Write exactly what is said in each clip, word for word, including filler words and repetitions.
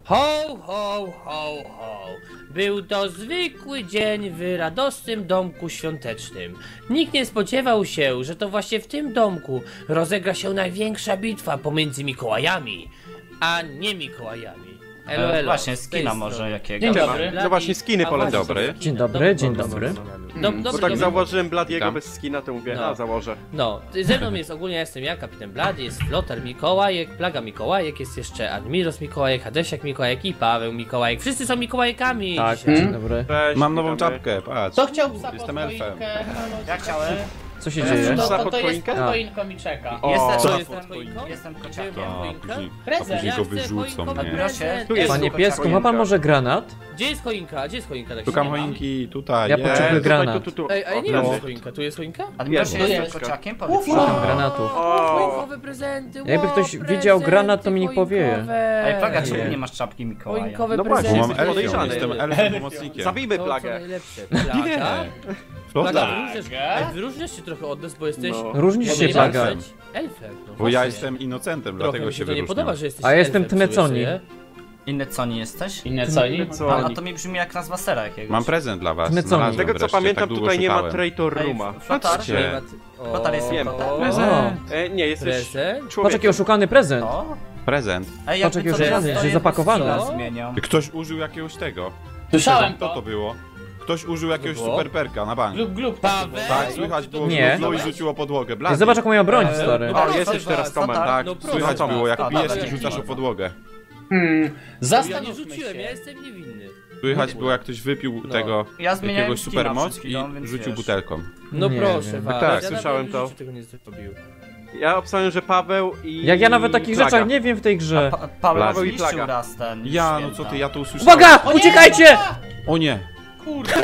Ho, ho, ho, ho. Był to zwykły dzień w radosnym domku świątecznym. Nikt nie spodziewał się, że to właśnie w tym domku rozegra się największa bitwa pomiędzy Mikołajami, a nie Mikołajami. Elo, elo, E, właśnie, z tej skina strony. może jakiegoś. Dzień dobry. Bladi- No właśnie, skiny a polecam. właśnie, Dobry. skiny. Dzień dobry, dzień Dob- dobry. dob- Bo dobry, tak dobry. zauważyłem Bladiego Witam. bez skina, to mówię, No. a założę. No, ze mną jest ogólnie, ja jestem ja, kapitan Blady, jest Flotar Mikołajek, Plaga Mikołajek, jest jeszcze Admiros Mikołajek, Hadesiak Mikołajek i Paweł Mikołajek. Wszyscy są Mikołajkami Tak, dzisiaj. dzień dobry. Cześć, Mam nową witamy. czapkę, patrz. To chciał psa pod Jestem elfem. choinkę, halo, Ja chciałem. Co się Ja dzieje? jestem To, Psa to, pod to jest choinkę? pod choinką i czeka. O, Jestem, Co Co? jest pod choinką? jestem Gdzie kociakiem. była A, choinka? później, a Prezent. później Ja go chcę wyrzucą, choinkowy nie? prezent. Tu jest Panie super piesku, ma choinka. pan może granat? Gdzie jest choinka? Gdzie jest choinka? Tak Szukam się nie ma. choinki, tutaj, Ja jest. potrzebuję Tutaj, granat. tu, tu, tu. Ej, a ja O, nie no. wiem, gdzie jest choinka. Tu jest choinka? Admiros, Jest. jesteś kociakiem? Powiedz. Szukam granatów. O. Choinkowe prezenty, Jakby wow, ktoś prezenty widział granat, to mi niech powie. choinkowe. Ej, Plaga, czemu Nie. nie masz czapki Mikołaja? Choinkowe No właśnie, Bo prezenty. mam elfią, podejrzany. jestem elfem pomocnikiem. Zabijmy To co plagę. najlepsze. Nie. Plaga? Plaga, Flotar, wyróżniasz, ej, wyróżniasz się trochę od nas, bo jesteś... No. Różnisz się, Powinieneś Plaga. być elfem. No bo ja właśnie. jestem inocentem, Trochę dlatego mi się się to nie wyróżniam. podoba, że jesteś A ja jestem elfem, Tneconi. sobie. Inne co nie jesteś? Inne co? I? Co? A, a to mi brzmi jak nazwa sera jakiegoś. Mam prezent dla was. Tneconi. Znalazłem Z tego co wreszcie, pamiętam, tak długo tutaj nie ma szukałem. traitor Ej, rooma. Flotar? Patrzcie. Flotar jest Wiem. Flotar? O, E, nie, jesteś Prezent? patrz człowiek. jaki oszukany prezent. O? Prezent. Ej, Patrz, jakby jaki co, oszukany, teraz że to zapakowany. jakby skina zmienią. Ktoś użył jakiegoś tego. Słyszałem Kto to to. było? Ktoś użył jakiegoś było? superperka na bank. Glub, glub. Paweł? Tak, słychać było Nie. glu i rzuciło podłogę. Ej, Blady. zobacz jaką mają broń, Eee, stary. no, O, jest już teraz Flotar. koment. Tak, No proszę słychać was. było jak A, bijesz dobra, i rzucasz o jaki podłogę. Hmm, Ja nie zastanówmy rzuciłem, się. ja jestem niewinny. Słychać było jak ktoś wypił No. tego Ja zmieniałem jakiegoś skina supermoc przed i chwilą, więc rzucił wiesz. butelką. No Nie proszę wiem. was. Tak, ja słyszałem nawet w to. życiu tego nie zrobił. Ja obstawiam, że Paweł i... Jak ja nawet o takich Plaga. rzeczach nie wiem w tej grze. Pa Paweł Paweł i zniszczył Plaga. raz ten Ja, no święta. co ty, ja to usłyszałem. Uwaga! Uciekajcie! O nie! Kurde,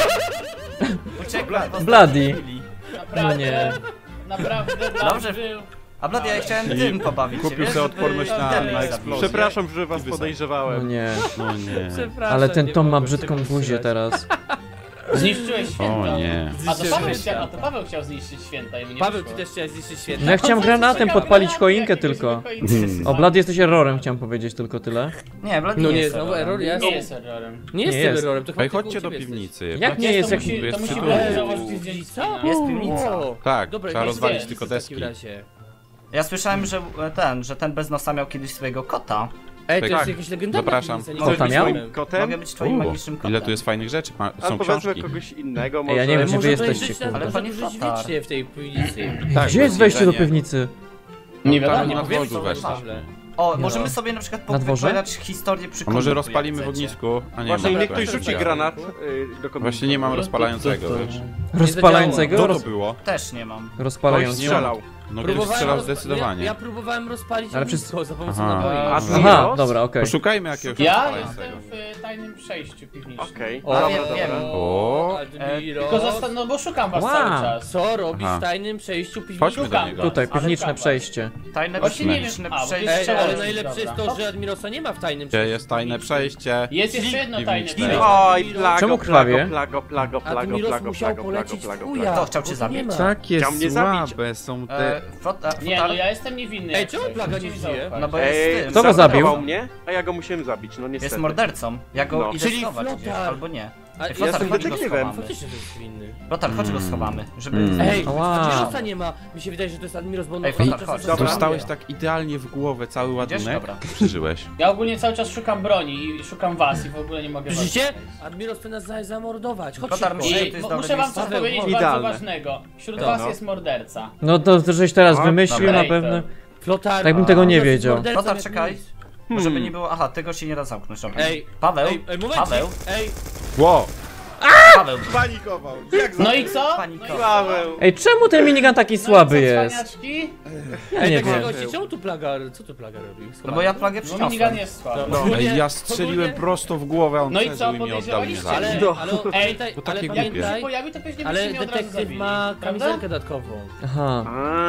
Uciekłem w Bloody. ostatniej chwili. naprawdę, No nie. naprawdę, Dobrze. był. A Blady, ja chciałem tym pobawić się, Kupił wiesz, sobie żeby odporność na, Demi na zabić. eksplozję. Przepraszam, że was I wysadzę. No podejrzewałem. nie. No nie. Przepraszam, Ale ten nie Tom ma mogłem brzydką tego buzię wstrzymać. teraz. Zniszczyłeś święto. O nie. A to Paweł, Zniszczyłeś chciał, a to Paweł chciał zniszczyć święta i mu nie Paweł, ty wyszło. też chciałeś zniszczyć święta. No ja chciałem granatem podpalić choinkę tylko. Hmm. O, Blad, jesteś errorem, chciałem powiedzieć tylko tyle. Nie, Blady No nie nie, jest znowu errorem. error, ja Nie jestem... jest errorem. Nie jest Nie tym jest. errorem, to chyba Ej, tylko chodźcie u do ciebie piwnicy. Jak nie jest, to jak... musi, jest to musi przy Paweł dół. założyć zdjęcie Co? skina. Jest piwnica. O, Tak, dobra, trzeba jest rozwalić jest tylko w takim deski. razie. Ja słyszałem, że e, ten, że ten bez nosa miał kiedyś swojego kota. Ej, to Tak. jest jakieś legendarne Zapraszam. piwnica, nie Kota Możesz być miał? moim kotem? Mogę być twoim U, magicznym kotem. ile tu jest fajnych rzeczy, ma, A są powiedzmy książki. kogoś innego, może... Ej, ja nie wiem, gdzie wy Może jesteście, żyć, kurde. Ale ale panie może żyć Flotar. wiecznie w tej piwnicy. Tak, Gdzie to jest wejście do jedzenie. piwnicy? Nie Tam wiadomo. na powiem, dworzu co weszliśmy. myślę. O, Nie możemy no. sobie na przykład Na dworze? opowiadać historię przy A może komiku, rozpalimy jak w chcecie. ognisku? A nie Właśnie ma. niech ktoś Dobra, rzuci dobra. granat y, do kogoś. Właśnie nie mam rozpalającego, wiesz. Rozpalającego? Co to Roz... było? Też nie mam. Ktoś Rozpalającego. strzelał. No ktoś Próbowałem strzelał rozpa- zdecydowanie. Ja, ja próbowałem rozpalić Ale Ale wszyscy- za pomocą Aha. naboi. A ty- Aha, Admiros? dobra, okej. Poszukajmy jakiegoś Ja rozpalającego. jestem w tajnym przejściu piwniczym. Okej, O, dobra, wiem, dobra. wiem. O, Admiro. Tylko zastan- no bo szukam was Wow. cały czas. Co robisz Aha. w tajnym przejściu Chodźmy piwniczym? do Szukam niego. go. Tutaj, Ale piwniczne szukam przejście. Tajne Właśnie nie wiem. piwniczne A, bo to jest przejście. Ej, Trzeba ale robić, najlepsze jest dobra. to, że Admirosa nie ma w tajnym Gdzie przejściu. jest tajne przejście? Jest jeszcze jedno tajne Piwniczne. przejście. Oj, plago, Czemu krwawie? plago, plago, plago, Admiros plago, musiał plago, polecieć plago, w plago, chuja. plago. Kto chciał cię bo tu nie zabić? ma. Takie Chciał mnie zabić. słabe są E, te... flota, Nie, flotar- no ja jestem niewinny. Ej, jak czemu coś. Plaga Musicie nie mi żyje? zaufać. No bo jest Ej, tym. Kto go zabił? zaatakował mnie, a ja go musiałem zabić, no niestety. Jest mordercą. Ja go No. idę Czyli schować Flotar. gdzieś, albo nie. A, Ej, Flotar, jestem chodź go detektywem. schowamy. Faktycznie to jest winny. Flotar, chodź go Mm. schowamy, żeby... Mm. Ej, Wow. Admirosa nie ma. Mi się wydaje, że to jest Admiros, bo on Ej, od Flotar, czasu chodź. zasłania. Dobra. Dostałeś tak idealnie w głowę cały Idziesz? ładunek. Dobra. Przeżyłeś. Ja ogólnie cały czas szukam broni i szukam was i w ogóle nie mogę was. Słyszycie? Admiros chce nas za- zamordować. Chodź Flotar, szybko. myślę, że I to jest mo- dobre muszę wam miejsce. coś powiedzieć Idealne. bardzo ważnego. Wśród No. was jest morderca. No to, to żeś teraz A, wymyślił dobra. na pewno. Flotar. Tak bym tego nie Admiros jest wiedział. mordercą Flotar, jak czekaj. nic. Bo żeby Hmm. nie było... Aha, tego się nie da zamknąć, dobra. Ej, Paweł, Ej, ej, momencik. Paweł, Ej, Ło! Paweł. Panikował! Jak No i co? Panikował. Paweł. Ej, czemu ten minigun taki No i słaby co, jest? cwaniaczki? Ja ej, nie tak wiem. się godzi. Czemu tu plaga, co tu plaga robi? No bo ja plagę No przyniosłem. minigun jest słaby. No. Ej, ja strzeliłem Ogólnie- prosto w głowę, a on No i przeżył co, i mnie oddał mnie podejrzewaliście? za Ale, No. ale, Ej, pamiętaj, to ale takie Jak bym głupie. się pamiętaj, pojawił, to pewnie ale byście mnie od razu detektyw zabili. ma Prawda? kamizelkę dodatkową. Aha.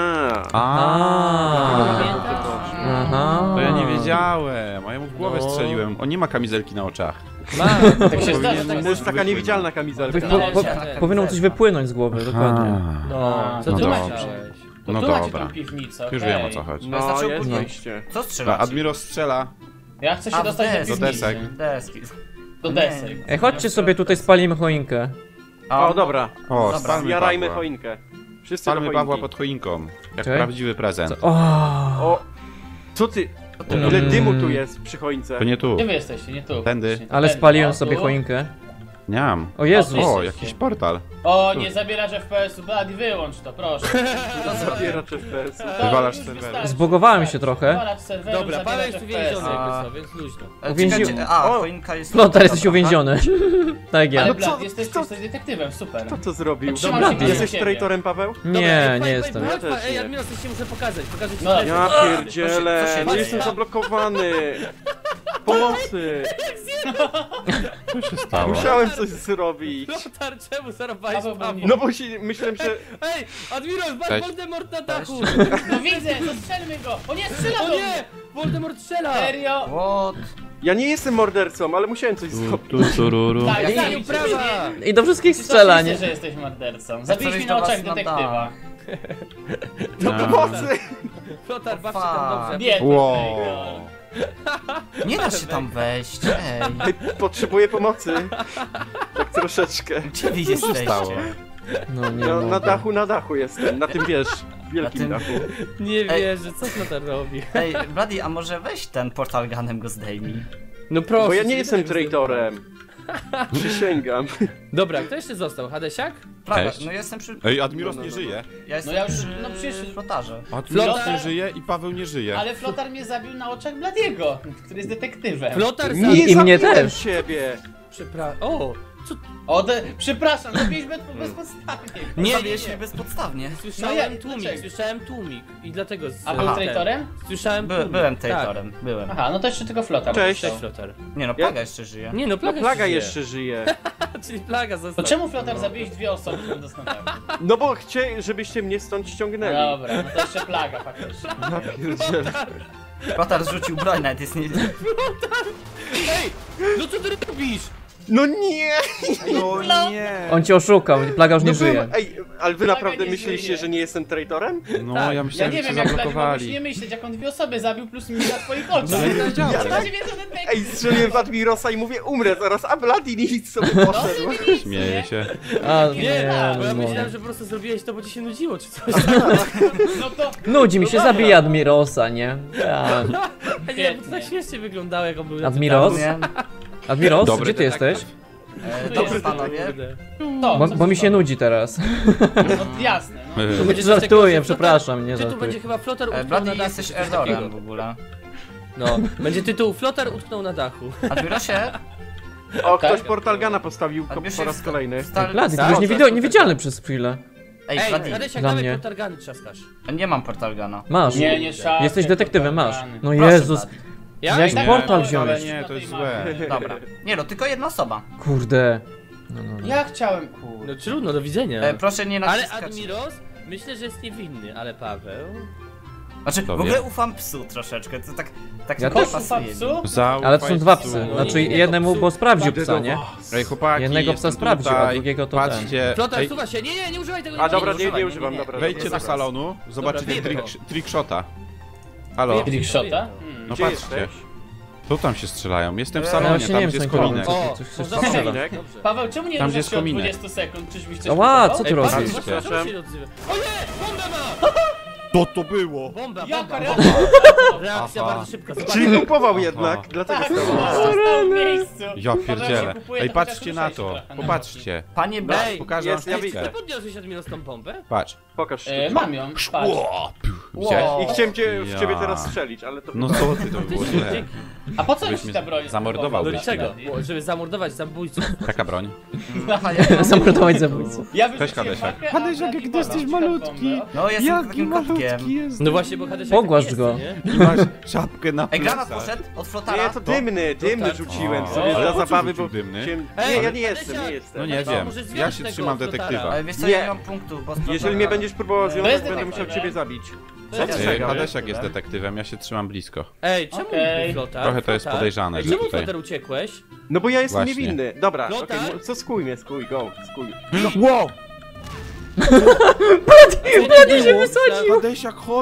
A. A. Pamiętasz? Aha. To ja nie wiedziałem, a ja mu w głowę No. strzeliłem. On nie ma kamizelki na oczach. Ma. Tak się zdarza, tak To jest taka niewidzialna kamizelka. Po, No, po, tak, powinno mu coś wypłynąć z głowy, dokładnie. No, co No ty dobrze. myślałeś? To No tu macie dobra. tą piwnicę, Już okej. wiem o co chodzi. No, Znaczy, jest ogólnie- wejście. Co A strzelacie? Admiro strzela. Ja chcę się A, w dostać do deski. Do desek. Deski. Do desek. Ej, chodźcie sobie tutaj spalimy choinkę. A, O, dobra. O, Dobra. spalmy Zjarajmy Pawła. choinkę. Wszyscy do Spalmy choinki. Pawła pod choinką. Jak Czekaj. prawdziwy prezent. O, O, co ty? Mm. Ile dymu tu jest przy choince? To nie tu. Gdzie wy jesteście? Nie tu. Tędy. Faktycznie. ale Tędy. spaliłem O, sobie tu. choinkę. Nie mam. O Jezus. O, O, jakiś portal. O, nie zabierasz F P S-u, Blady, wyłącz to, proszę. Zabieracz F P S-u. To Wywalasz już serwery. wystarczy. Zbugowałem się trochę. Wywalacz serwery, Dobra, Paweł zabierasz jest F P S-u. uwięziony A. jakby co, więc luźno. E, Uwięzi- czekajcie, A, O! choinka jest... Flotar, jesteś Dobra, uwięziony. Tak Ale ja. Blad, co- jesteś, co- jesteś detektywem, super. Kto to zrobił? Trzymam się Dobra, blisko jesteś ciebie. traitorem, Paweł? Nie, Dobra, nie ej, jestem. Chodź, Ja też ej, nie. Admiros, chcę się muszę pokazać. Pokażę ci No, prezent. Ja Co się- pierdzielę, co się no dzieje? jestem zablokowany. Pomocy. Co się stało? Musiałem coś zrobić. Flotar, czemu zarobałeś Paweł był Pawła? No bo się, myślałem, że... Ej, Admiros, masz Cześć. Voldemort na dachu! No widzę, to strzelmy go! O nie, strzela O do nie! mnie! Voldemort strzela! Serio? What? Ja nie jestem mordercą, ale musiałem coś Tu, zrobić. tu, tururu. Tak, Ej, zabił prawa! ciebie. I do wszystkich Ty strzela, to nie? widzę, że jesteś mordercą. Zabiłeś wejść mi na do was oczach na detektywa. No. Pomocy! Flotar, baw się fuck. tam dobrze. Biedny Wow. traitor. Nie da się tam wejść, ej. Ej, potrzebuję pomocy. Tak troszeczkę. Gdzie wy Co się stało? jesteście? No nie No, na mogę. dachu, na dachu jestem. Na tym, wiesz, wielkim Na dachu. Nie Ej. wierzę, co Flotar robi? Ej, Bloody, a może weź ten portal gunem go zdejmij? No proszę. Bo ja nie cię, jestem tak traitorem. Przysięgam. Dobra, kto jeszcze został? Hadesiak? Prawa, Cześć. no jestem przy... Ej, Admiros No, no, nie no, żyje. Ja jestem ja już- przy no przecież- flotarze. Admiros Flotar- nie żyje i Paweł nie żyje. Ale Flotar mnie zabił na oczach Bladiego, który jest detektywem. Flotar za... Nie I mnie zabiłem też. ciebie. Przepraszam. O! Co? O, de... przepraszam, zabiłeś bez, bezpodstawnie. Nie, nie, Zabiłeś nie. mnie bezpodstawnie. Słyszałem No ja- tłumik, dlaczego? słyszałem tłumik. I dlatego... z- A był ten. traitorem? Słyszałem By, tłumik. byłem Tak. traitorem, byłem. Aha, no to jeszcze tylko Flotar. Cześć. Cześć, został. Flotar. Nie no, plaga jeszcze żyje. Nie no, No plaga, plaga żyje. jeszcze żyje. Czyli plaga To została. czemu Flotar zabiłeś dwie osoby, które dostępne? No bo chcieli, żebyście mnie stąd ściągnęli. Dobra, no to jeszcze plaga faktycznie. Ja pierdzielę. Flotar rzucił broń, nawet jest nie... Ej! No co ty robisz? No nie! No nie! On cię oszukał, plaga już nie No żyje. byłem, ej, ale wy naprawdę nie myśleliście, żyje. że nie jestem traitorem? No, Tak, ja Ja myślałem, nie że wiem, cię jak Blady mogłeś zablokowali. nie myśleć, jak on dwie osoby zabił, plus mi na twoich oczach. No ja nie wiedziałem. Ja na ciebie to detektyw. Ej, strzeliłem w Admirosa i mówię, umrę zaraz, a Bloody nic sobie No, poszedł. ty nic, Śmieję nie? się. A, Nie, nie, Bo ja no. myślałem, że po prostu zrobiłeś to, bo ci się nudziło, czy coś. No to... Nudzi mi się, No dobra. zabija Admirosa, nie? Tak. A nie, bo to tak śmiesznie wyglądało, jak on był... Admiros? Nie. Admiros, Dobry gdzie ty detektyw. jesteś? E, Tu Dobrze jest, panowie. Kurde. To, Bo, co bo mi się to? nudzi teraz. No jasne, no. Yy, To będzie coś takiego, Żartuję, że przepraszam, nie Tytuł żartuję. będzie chyba Flotar E, utknął Bloody, na dachu. jesteś czy coś Erdorem takiego. w ogóle. No, będzie tytuł Flotar utknął na dachu. Admirosie? O, ktoś Tak? portal guna postawił ko- Admirosie po raz kolejny. Stal... Blady, ty Tak? byłeś niewido- niewidzialny przez chwilę. Ej, Ej, Bloody, Hadesiak, Dla dawaj mnie. potargany trzaskasz. nie mam portal guna. Masz. Nie, nie szafie, Jesteś detektywem, masz. portalany. No Proszę, Jezus, Bloody. Ja? Miałeś tak portal mogę, wziąć. ale Nie, to jest na złe. tej mapie. Dobra. Nie no, tylko jedna osoba. kurde. No, no, no. Ja chciałem, kurde. No trudno, do widzenia. E, proszę nie Ale naciskać. Admiros, myślę, że jest niewinny, ale Paweł... Znaczy, Kto w ogóle wie? ufam psu troszeczkę, to tak, tak Ja mi też Kosz ufa pasuje. psu? Zaufaj Ale to są dwa psu. psy. No Znaczy nie, jednemu, to bo psu- sprawdził Idę psa, do nie? was. Ej, chłopaki, Jednego psa jestem sprawdził, a tutaj. drugiego to Patrzcie. Flotar, Ej, suwa się, nie, nie, nie używaj tego. A nie, dobra, nie, nie, używaj, nie nie, używam, nie. dobra. wejdźcie dobra. do salonu, zobaczycie Dobra, trick, wiem trickshota. Halo? Wiem. Trickshota? Hmm. No Gdzie patrzcie. jesteś? Tu tam się strzelają. Jestem w Ja Ja salonie, właśnie tam nie gdzie wiem, jest co oni kominek. O, Coś- coś może strzela. kominek. Dobrze. Paweł, czemu nie Tam, ruszasz gdzie jest się od kominek. dwudziestu sekund? Czyżbyś coś Ła, kupował? co ty Ej, robisz? patrz, Patrzcie. patrz, czemu się nie odzywa? O nie! Bomba ma! Co to było? Bomba, Jaka bomba, reakcja? bomba. Reakcja Aha. bardzo szybka, Czyli zobaczcie. kupował jednak, dlatego Tak, stało. został w miejscu. Ja Paweł się pierdzielę. kupuje, Ej, to patrzcie chociaż na ruszaj się to. trochę na Popatrzcie. Panie Blady, Ej, Pokażę jest, wam ja Ty widzę. sztuczkę. podniosłeś Admiros tą pompę? Patrz. Pokaż E, sztuczkę. mam ją, patrz. Widziałeś? Wow. I chciałem cię, w Ja. ciebie teraz strzelić, ale to... No co ty, to by było źle. Dzięki. A po co Byś ci mnie ta broń? zamordował Do byś niczego, mnie. bo- żeby zamordować zabójców. Taka broń. Aha, ja- Zamordować zabójcę. Ja Cześć, wyrzuciłem Hadesiak. pakę, a Hadesiak, Blady jak ty jesteś walał. malutki. No, jestem takim kotkiem. jest. No właśnie, bo Hadesiak Pogłasz taki go. jest, nie? I masz czapkę na Ej, granat plecach. poszedł od flotara. Nie, to dymny, dymny tak. rzuciłem O, sobie ale dla po co zabawy, rzucił bo... dymny? chciałem- Ej, Nie, ja nie jestem, Hadesiak! nie jestem. No nie To wiem. może Ja zwiąż się tego trzymam flotara. detektywa. Ale wiesz co, Nie. ja nie mam punktu, bo z Jeżeli flotara- mnie będziesz próbował To związać, jest będę detektyw, musiał ciebie nie? zabić. To jest Co Ej, czego? Hadesiak jest detektywem, ja się trzymam blisko. Ej, czemu Okej. okay. Flotar? Trochę to jest Flotar? podejrzane, Ej, że czemu tutaj- Flotar uciekłeś? No bo ja jestem Właśnie. niewinny. Dobra, okej, Lotar? mo- co skuj mnie, skuj, go, skuj. Wow! Blady się Hadesiak, chodź!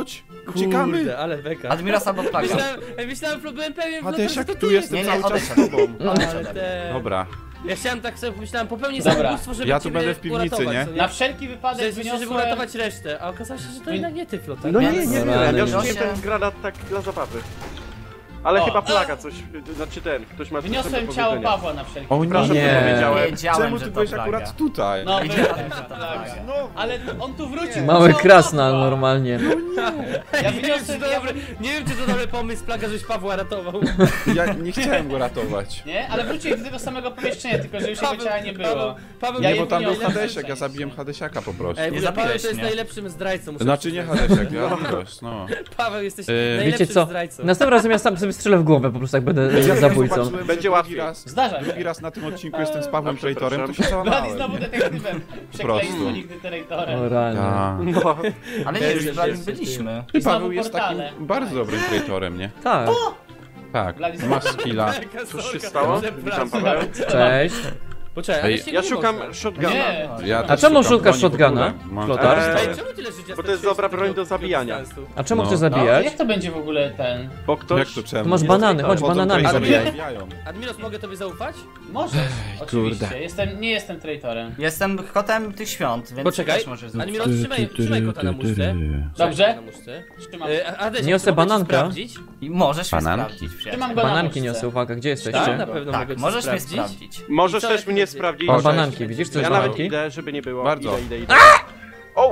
Uciekamy. Kurde, ale beka. Admiros albo plaga. Myślałem, ej, myślałem, byłem pewien, Hadesiak, że to tu ty jestem Nie, cały nie, czas odejdź. z tobą. Ale te... Dobra. Ja chciałem tak sobie pomyślałem, popełnię Dobra. samobójstwo, żeby Ja tu ciebie będę w piwnicy, uratować, nie? co Na wszelki wypadek Że, żeby wyniosłem... uratować resztę, a okazało się, że to jednak nie ty, Flotar. No nie, Więc- nie, nie, Rany. ja już No nie się- ten granat tak dla zabawy. Ale O. chyba plaga coś, znaczy ten, ktoś ma coś do Wyniosłem ciało powiedzenia. Pawła na wszelki O Proszę, nie. nie powiedziałem. Wiedziałem, Czemu że ty to byłeś plaga. akurat tutaj? No, Wiedziałem, byłem że to plaga. plaga. Ale on tu wrócił. Mały Ciało krasnal Pawła. normalnie. Ja Nie wiem, czy wyniosłem... to dobry, nie wiem, czy to dobry pomysł, Plaga, żeś Pawła ratował. Ja nie chciałem go ratować. Nie? Ale wrócił do tego samego pomieszczenia, tylko że już jego ciała nie było. Paweł, Paweł Ja Nie, je bo tam był wyniosłem Hadesiak, ja szczęście. zabiłem Hadesiaka po prostu. Ej, w Nie ogóle Paweł zabiłeś to jest mnie. najlepszym zdrajcą. muszę Znaczy nie przyznać. Hadesiak, ja Admiros, no. Paweł, jesteś Yy, najlepszym Wiecie co? zdrajcą. Następnym razem ja sam sobie strzelę w głowę, po prostu jak będę Ja zabójcą. zobaczyłem, że Będzie drugi łatwiej. raz, Zdarza się. drugi raz na tym odcinku jestem z Pawłem No, traitorem, to się przepraszam. Blady załamałem. znowu detektywem. Przekleństwo prostu. nigdy traitorem. O rany. Tak. No, Ale nie, już z Bladym byliśmy. Ty, I znowu Paweł jest takim portale. bardzo dobrym traitorem, nie? Tak. Tak, Blady ma skilla. cóż się stało? Witam Paweł. Cześć. Poczekaj, Ej, ale się Ja nie szukam można. shotguna. Nie. Ja A też czemu szukam szukasz broni w shotguna? ogóle. Mam Flotar? Eee, Ej, czemu tyle życia bo to jest dobra broń do zabijania. A czemu No. chcesz No, zabijać? jak to będzie w ogóle ten... Bo Jak ktoś... to czemu? To masz banany, chodź Chodzą bananami traitorzy zabijaj. i zabijają. Admiros, mogę tobie zaufać? Możesz, oczywiście. kurde. Jestem, nie jestem traitorem. Jestem kotem tych świąt, więc Poczekaj, też możesz zrobić. Admiros, trzymaj, trzymaj kota na muszce. Trzymaj Dobrze. kota na muszce. Trzymam, E, Ades, Niosę czy mogę ci bananka. sprawdzić? I możesz mnie Bananki. sprawdzić, przyjaciel. trzymam go na Bananki muszce. niosę, uwaga, gdzie Tak, jesteście? na pewno Tak, mogę ci możesz mnie sprawdzić. sprawdzić. Możesz I co, też jak mnie będzie? sprawdzić. O, Cześć. bananki, widzisz co Ja jest nawet bananki? idę, żeby nie było. Bardzo. Idę, idę, idę. O!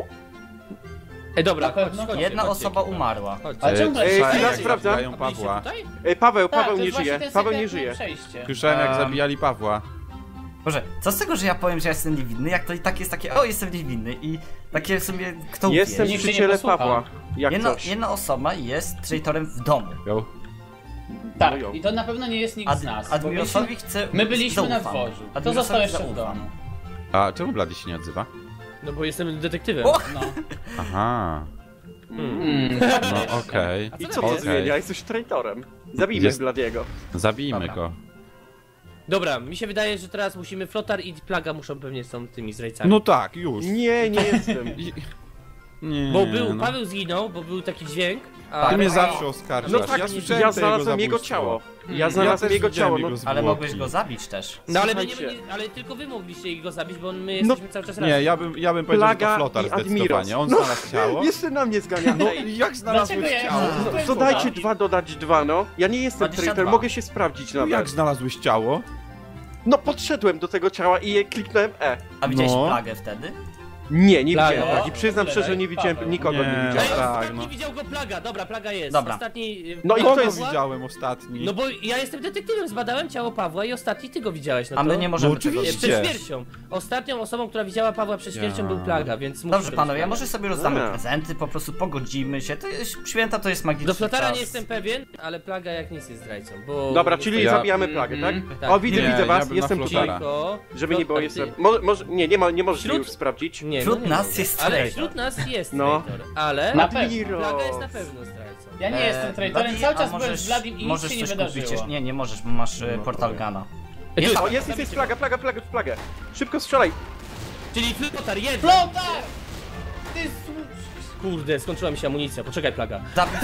Ej, dobra, Na chodź, pewno. chodź, Jedna chodź, osoba chodź, umarła. chodź. Ale czemu Ej, Blady chwila, się- sprawdzam. Zabijają A byliście Pawła. tutaj? Ej, Paweł, Tak, Paweł to nie jest właśnie żyje. ten Paweł nie sekretne żyje. przejście. Słyszałem jak Em. zabijali Pawła. Boże, co z tego, że ja powiem, że ja jestem niewinny, jak to i tak jest takie, o, jestem niewinny i takie w sumie, kto Jestem wie? Nikt się nie przy ciele posłucha. Pawła. Jak Jedna, coś. jedna osoba jest traitorem w domu. Jo. Tak, No jo. i to na pewno nie jest nikt Ad, z nas. bo Admirosowi byliśmy- chce My byliśmy na zaufam. dworzu. To Admirosowi został jeszcze w zaufam. domu. A czemu Blady się nie odzywa? No bo jestem detektywem. O! No. Aha, Mm. no okej. I co to Okej. zmienia? Jesteś traitorem. Zabijmy Jest- Bladiego. Zabijmy Dobra. go. Dobra, mi się wydaje, że teraz musimy Flotar i Plaga muszą pewnie są tymi zdrajcami. No tak, już. Nie, nie jestem. I- Nie, Bo był, no. Paweł zginął, bo był taki dźwięk, a... Ty Tak. mnie zawsze oskarżasz. No tak, ja ja, słyszałem te znalazłem jego zabójstwo. ciało. Ja Ja znalazłem też jego widziałem ciało. jego No, zwłoki. Ale mogłeś go zabić też. No ale, my nie, Słuchajcie. nie, ale tylko wy mogliście go zabić, bo my No, jesteśmy cały czas razem. Nie, ja bym, ja bym powiedział, że to Plaga Flotar i Admiros. zdecydowanie. On No, znalazł ciało. Jeszcze na mnie zgania. No Ej, jak znalazłeś Dlaczego ja- ciało? No, no, dodajcie dwa, dodać dwa, no. Ja nie jestem dwadzieścia traitor, dwa. mogę się sprawdzić No jak nawet. znalazłeś ciało? No podszedłem do tego ciała i je kliknąłem E. A widziałeś No. plagę wtedy? Nie, nie Plaga. widziałem plagi. Przyznam szczerze, nie widziałem, Paweł. nikogo nie Nie. Ej, widziałem. tak, ostatni no. widział go Plaga, dobra, Plaga jest. Dobra. Ostatni... y, No i Plaga kto Kogo jest- Pawła? widziałem ostatni? No bo ja jestem detektywem, zbadałem ciało Pawła i ostatni ty go widziałeś, no A to... my nie możemy No tego oczywiście. wiedzieć. Przed śmiercią. Ostatnią osobą, która widziała Pawła przed śmiercią Ja. był Plaga, więc musisz Dobrze to panowie, ja być może sobie rozdamy A. prezenty, po prostu pogodzimy się. To jest, święta to jest magiczny Do Flotara czas. nie jestem pewien, ale Plaga jak nic jest zdrajcą, bo... Dobra, czyli Ja- zabijamy plagę, tak? Mhm. Tak. O, widzę, Nie, widzę ja was, bym na jestem Flotara. tutaj. Tylko... Żeby nie było, Flotar, jestem... ty- Mo, może, nie, nie, ma, nie możesz Wśród- mnie już sprawdzić. Nie, Wśród no nie nas mogę. jest Ale traitor. wśród nas jest No. traitor, ale... Na pewno. Admiros. Plaga jest na pewno zdrajcą. Ja nie Eee, jestem traitorem, Blady, cały a czas byłem możesz- z Bladim i nic możesz się nie coś wydarzyło. kupić. Nie, nie możesz, bo masz e, portal gana. Ej, Jest tu- O, jest, jest, jest plaga, plaga, plaga, plaga. Szybko strzelaj. Czyli Flotar, jeden! Flotar! Ty s- Kurde, skończyła mi się amunicja, poczekaj Plaga.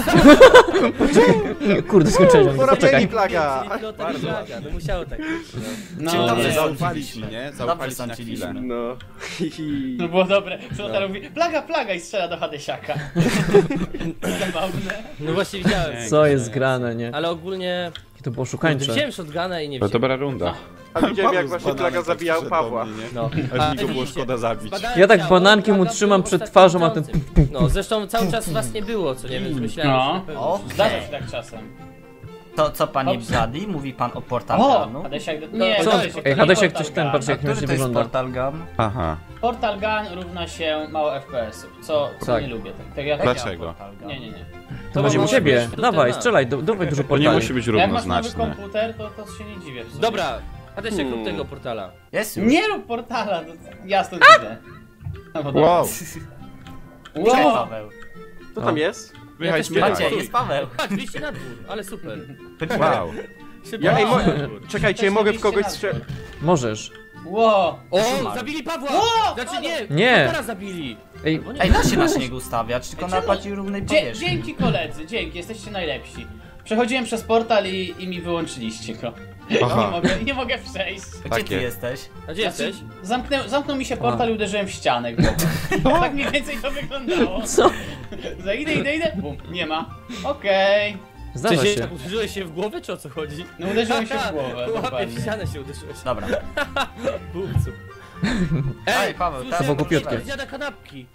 Kurde, skończyłem, Admiros, Porobieni poczekaj. plaga. Czyli Flotar i Plaga, no musiało tak być. No, Czyli dobrze nie. Zaufali ci, sądziliśmy. nie? Dobrze Zaufali ci na sądziliśmy. chwilę. No. To było dobre. Flotar mówi, plaga, plaga i strzela do Hadesiaka. Zabawne. No właśnie widziałem. Co jest grane, nie? Ale ogólnie... Jakie to było szukańcze. Wziąłem shotguna i nie To wziąłem. dobra runda. A widziałem jak Paweł z właśnie bananem plaga tak zabijał przyszedł do Pawła. mnie, nie? No. Aż mi go było widzicie, szkoda zabić. zbadałem Ja tak ciało, banankiem Plaga utrzymam był przed ostatnim twarzą, a ten- żyjącym. No, zresztą cały czas was nie było, co nie wiem, myślałem, No. że na pewno... O. Zdarza się tak czasem. To co panie Ops. Blady? Mówi pan o portal O! gunu? Hadesiak... Nie, Co? Hadesiak, to Ej, nie Hadesiak Portal coś ten, Gun. patrz A jak który śmiesznie to jest wygląda. portal gun? Aha. Portal Gun równa się mało F P S-ów, co, co Tak. nie lubię. Tak, tak ja tak Dlaczego? Portal gun. Nie, nie, nie. To będzie u może ciebie. być Dawaj, ten, strzelaj, do- dawaj dużo To nie portali. musi być Jak masz nowy równoznaczne. komputer, to, to się nie dziwię. w sumie. Dobra, Hadesiak rób Hmm. tego portala. Jest już. Nie rób portala, to ja stąd idę. No, bo dobra. Wow. Cześć Wow. Paweł. Co tam jest? Wychaj też śmiechaj. Macie, jest Paweł. Patrz, wyjście na dwór, ale super. Wow. Szybko Ja, ej, wyjście mo- na dwór. czekajcie, Też mogę w wyjście kogoś na strzelić. dwór. Możesz. Ło! O, Umarł. zabili Pawła! O, Znaczy nie, Nie. Teraz zabili. Ej, Albo nie. Ej, da się na śniegu ustawiać, tylko Ej, na czemu? bardziej równej Dzie powierzchni. dzięki koledzy, dzięki, jesteście najlepsi. Przechodziłem przez portal i, i mi wyłączyliście go. I nie Aha. mogę, i nie mogę przejść. Gdzie ty Takie. jesteś? A gdzie jesteś? Zamknę, zamknął mi się portal i uderzyłem w ścianę głową. Tak mniej więcej to wyglądało. co? Za idę, idę, idę. Bum, nie ma. Okej. Zdarza Czy się, się. tak uderzyłeś się w głowę, czy o co chodzi? No uderzyłem się w głowę, Łapie w dokładnie. ścianę się uderzyłeś. Dobra. Bumcu. Ej, Paweł, słyszę, teraz To było głupiutkie. ktoś zjada kanapki.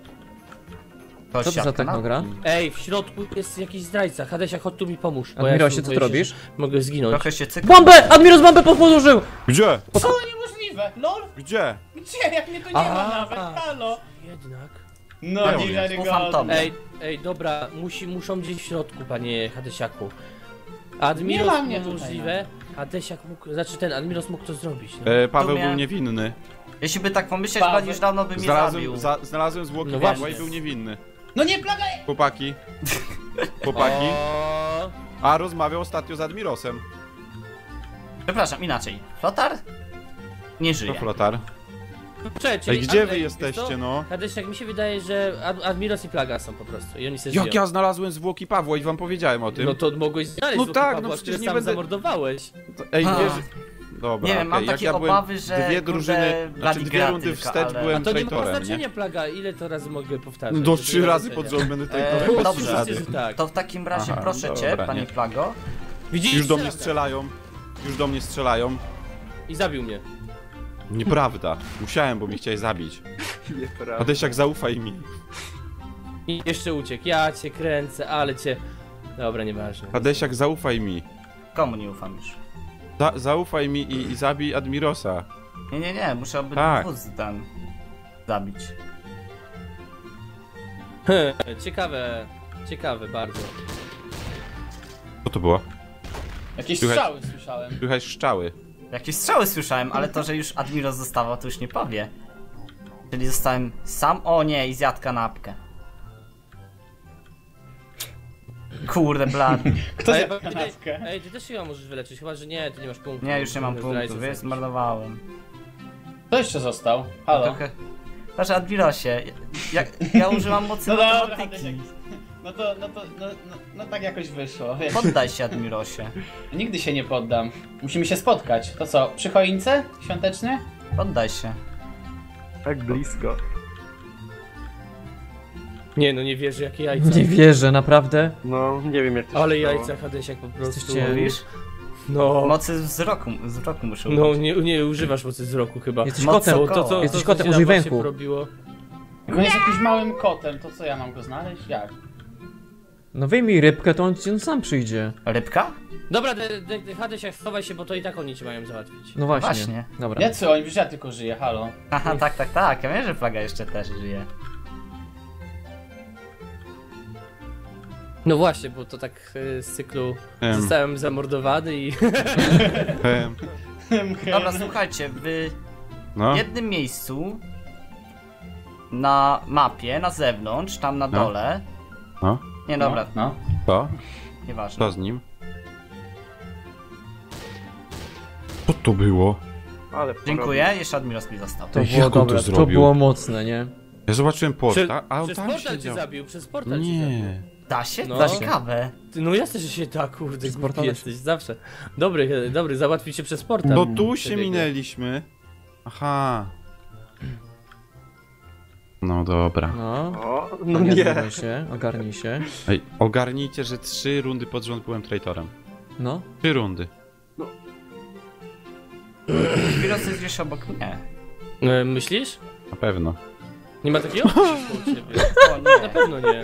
To Co to za siatka na- technogra? Ej, w środku jest jakiś zdrajca. Hadesia, chodź tu mi pomóż. bo Admirosie, ja co boję ty się, robisz? że Mogę zginąć. Trochę się cykl. Bombę! Admiros bombę podłożył! Gdzie? Co? Niemożliwe. Lol? Gdzie? Gdzie? Jak mnie tu nie ma Aha. nawet, halo. Jednak. No Ufam niewiarygodne. tobie. Ej, ej, dobra, musi, muszą gdzieś w środku, panie Hadesiaku. Nie Admiros ma mnie tutaj, możliwe, Hadesiak mógł, znaczy ten Admiros mógł to zrobić. No. E, Paweł Tu miałem- był niewinny. Jeśli by tak pomyśleć, Paweł. Vlad już dawno by mnie zabił. Znalazłem, za, znalazłem zwłoki No Pawła właśnie. i był niewinny. No nie plagaj! Chłopaki. Chłopaki. O, A rozmawiał ostatnio z Admirosem. Przepraszam, inaczej. Flotar? Nie To żyje. flotar. Cześć, Ej, gdzie wy Ej, jesteście, wiesz co? no? Hadesiak, mi się wydaje, że Ad Admiros i Plaga są po prostu i oni sobie Jak żyją. ja znalazłem zwłoki Pawła i wam powiedziałem o tym. No to mogłeś znaleźć No zwłoki tak, Pawła, no przecież które nie sam będę- zamordowałeś. Ej, A. wiesz... Dobra, Nie wiem, mam okej, jak takie ja byłem obawy, że, dwie kurde, drużyny, znaczy Bloody dwie gra rundy tylko, wstecz ale- A byłem to nie ma traitorem, znaczenia, nie? Plaga, ile to razy mogę powtarzać? Do To trzy nie ma razy pod znaczenia. rząd będę Eee, traitorem, bez dobrze. przesady. Oczywiście, że tak. To w takim razie Aha, proszę cię, dobra, panie nie. Plago. Widzisz? Już do mnie Strzelam. strzelają. Już do mnie strzelają. I zabił mnie. Nieprawda. Musiałem, bo mnie chciałeś zabić. Nieprawda. Hadesiak, zaufaj mi. I jeszcze uciekł. Ja cię kręcę, ale cię... Dobra, nieważne. Hadesiak, zaufaj mi. Komu nie ufam już? Za zaufaj mi i, i zabij Admirosa. Nie, nie, nie, muszę obydwu Tak. tam zabić. Ciekawe, ciekawe bardzo. Co to było? Jakieś Słychać- strzały słyszałem. Słychać szczały. Jakieś strzały słyszałem, ale to, że już Admiros zostawał, to już nie powie. Czyli zostałem sam. O nie, i zjadł kanapkę. Kurde, blad. Kto Ej, zjadł ty- kanapkę? Ej, ty też się możesz wyleczyć, chyba że nie, ty nie masz punktów. Nie, już nie mam Zdrajców punktów, więc jakichś. zmarnowałem. Kto jeszcze został? Halo? Trochę... Proszę, Admirosie, ja, ja używam mocy No dobra, matematyki. Hadesiak. No to, no to, no, no, no tak jakoś wyszło, wiesz. Poddaj się, Admirosie. Nigdy się nie poddam. Musimy się spotkać. To co, przy choince świątecznej? Poddaj się. Tak blisko. Nie, no nie wierzę, jakie jajca. Nie wierzę, naprawdę. No, nie wiem jak to się Ale stało. jajca Hadesiak po prostu. Jesteście- Mówisz? No, Mocy wzroku, wzroku muszę no użyć. nie, nie używasz mocy wzroku chyba. Jesteś Moc kotem. sokoła. To, co, Jesteś to, co kotem, się użyj na bosie węchu. porobiło. Jak on jest jakimś małym kotem, to co ja mam go znaleźć? Jak? No wyjmij rybkę, to on, on sam przyjdzie. Rybka? Dobra, de, de, de, Hadesiak, schowaj się, bo to i tak oni cię mają załatwić. No właśnie. Właśnie. Dobra. Nie co, oni wiesz, ja tylko żyję, halo. Aha, tak, tak, tak. Ja wiem, że Plaga jeszcze też żyje. No właśnie, bo to tak e, z cyklu Em. zostałem zamordowany i... Em, Dobra, słuchajcie, w No, jednym miejscu na mapie, na zewnątrz, tam na No. dole. no, Nie, dobra, No, to? nieważne. Co z nim? Co to było? Ale Dziękuję, jeszcze Admiros mi został. To Jak było on to dobre, to zrobił? było mocne, nie? Ja zobaczyłem Prze, portal, a on przez tam portal cię siedział. zabił, przez portal cię zabił. Nie. Da się? No. Da się ciekawe. Ty, no jasne, że się da, kurde, głupi portale. jesteś, zawsze. Dobry, dobry, załatwić się przez portal. No tu się Przebiegł. minęliśmy. Aha. No dobra. No. O, no Nie nie. ogarnij się, ogarnij się. Ej, ogarnijcie, że trzy rundy pod rząd byłem traitorem. No. Trzy rundy. Admiros jest gdzieś obok mnie. E, myślisz? Na pewno. Nie ma takiego? u ciebie. O Na nie. pewno nie.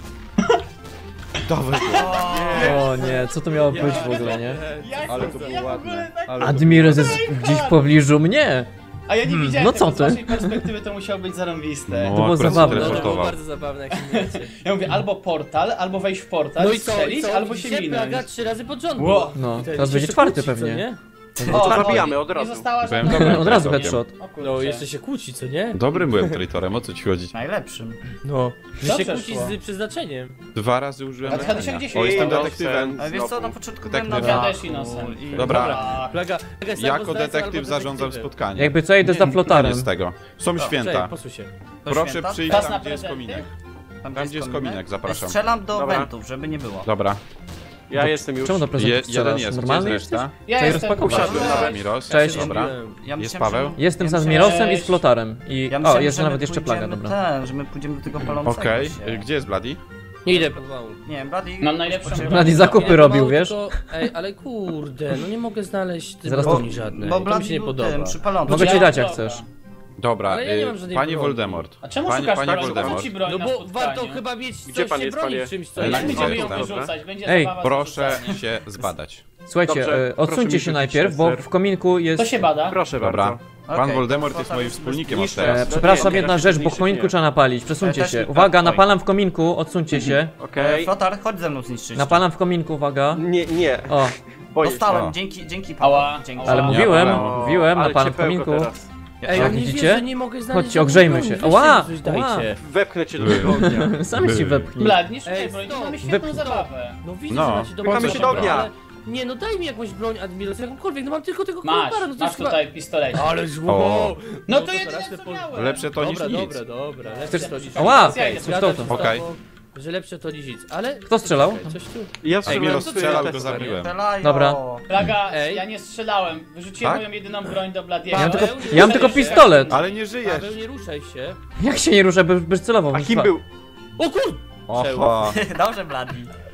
Dawaj go. O nie, co to miało być w ogóle, nie? Ja Ale jestem- to było ja w ogóle ładne. tak... Ale to Admiros było jest gdzieś w pobliżu mnie. A ja nie Hmm, widziałem no tego co z ty? waszej perspektywy, to musiało być zarąbiste. No, było akurat zabawne. No to było teleportował. bardzo zabawne, jak się minęcie. Ja mówię albo portal, albo wejść w portal, No i co, strzelić, i co? albo się Widzicie? minąć. Plaga trzy razy pod rząd. Ło. No, I to teraz jest będzie jeszcze czwarty kłóci, co pewnie. nie? O, zabijamy od Nie razu. została Byłem żadna- dobrym Od razu traitorem. headshot. O kurczę. No, jeszcze się kłóci, co nie? Dobrym byłem traitorem, o co ci chodzi? Najlepszym. No. Że Dobrze się kłóci szło. z przeznaczeniem. Dwa razy użyłem A ty leczenia. się gdzieś O, jestem Innocent detektywem. Ale wiesz co, na znowu. początku byłem na Detektyw. Ja dachu też innocent. i- Dobra. Tak. Plaga, plaga jest albo Jako zdrajcą, detektyw albo zarządzam detektywem. spotkanie. Jakby co, idę za Nie flotarem. z tego. Są O, święta. Cześć, posuń się. Do Proszę święta? przyjść Czas tam, na gdzie jest prezenty? kominek. Tam, Tam, gdzie jest kominek, zapraszam. Strzelam do Dobra. wentów, żeby nie było. Dobra. Ja jestem już. Czemu do Je, prezentów jeden strzelasz? jest, Normalny gdzie jest jesteś? reszta? Ja Trzeba jestem rozpakować. Usiadłem nawet. Miros, Cześć. dobra. Ja Jest myślałem, Paweł? że- Jestem ja za myślałem, Admirosem i z Cześć. flotarem. I... Ja O, myślałem, jest że my nawet jeszcze plaga, pójdziemy dobra. Ten, że my pójdziemy do tego palącego Okej, się. y, gdzie jest Bloody? Nie idę pomału. Nie wiem, Bloody... Mam najlepszą Poczekaj. broń. Bloody zakupy Nie, robił, pomału, wiesz? tylko- Ej, ale kurde, no nie mogę znaleźć tych Zaraz broni to- żadnej. Bo To mi Bloody się nie był podoba. tym, przy palącym. Mogę Ja ci dać mam jak bloka. chcesz. Dobra, Ale ja nie y, mam żadnej panie broni. Voldemort. A czemu Panie, szukasz panie broni? Voldemort. Kup ci broń No na bo spotkaniu. warto chyba mieć Gdzie coś pan się jest, bronić panie? czymś, co Ej, jest. Nie gdzie będziemy ją jestem? wyrzucać, będzie Ej, zabawa z Proszę wyrzucaniem. się zbadać. Słuchajcie, Dobrze, e, proszę odsuńcie mi się rzucić najpierw, bo ser. w kominku jest... To się bada. Proszę Dobra. bardzo. Pan Okej, Voldemort to jest flotar moim jest wspólnikiem od niższe. teraz. E, Nie, przepraszam, nie, jedna nie, rzecz, bo nie, w kominku nie. trzeba napalić. Przesuńcie też się. nie- Uwaga, Oj. napalam w kominku, odsuńcie się. Okej. E, Flotar, chodź ze mną zniszczyć. Napalam w kominku, uwaga. Nie, nie. O, Boję się. Dostałem, O. dzięki, dzięki Paweł. Ała, Dzięki. ała. ale Nie, mówiłem, ale- mówiłem, Ale napalam w ciepełko kominku. teraz. Ej, Ja Tak, nie widzicie? wierzę, nie mogę znaleźć Chodźcie, żadnej ogrzejmy broni. się. Weźcie Ała, mi coś dajcie. ała. Wepchnę cię do tego ognia. Sami ci wepchnij. Blad, nie szukaj Ej, broni, stop. mamy świetną Wypchnij. zabawę. No widzę, No, że macie dobrą pchamy się do broń, ognia. ale- Nie, no daj mi jakąś broń, Admiros, jakąkolwiek, no mam tylko tego Masz, kolbara, no to masz jest chyba... tutaj pistolet. Ale O. zło! No to jedyne teraz co te po- miałem. Lepsze to niż Dobra, nic. dobra, dobra, lepsze Chcesz- to niż Ała! Ja Okej, idę Coś zgadzam to- się z Okej. tobą, że lepsze to niż nic, ale... Kto strzelał? Czekaj, coś tu... Ja Ej, strzelałem Miros w strzelał, go testowanie. zabiłem. Strzelają. Dobra. Plaga, Ej. ja nie strzelałem. Wyrzuciłem Tak? moją jedyną broń do Bladiego. Ja mam Paweł, tylko, nie ja mam tylko ruszaj się. pistolet. Ale nie żyjesz! Paweł, nie ruszaj się. Jak się nie ruszę, bez, bezcelowo. A kim był? O kur... Aha, Dobrze, Bloody.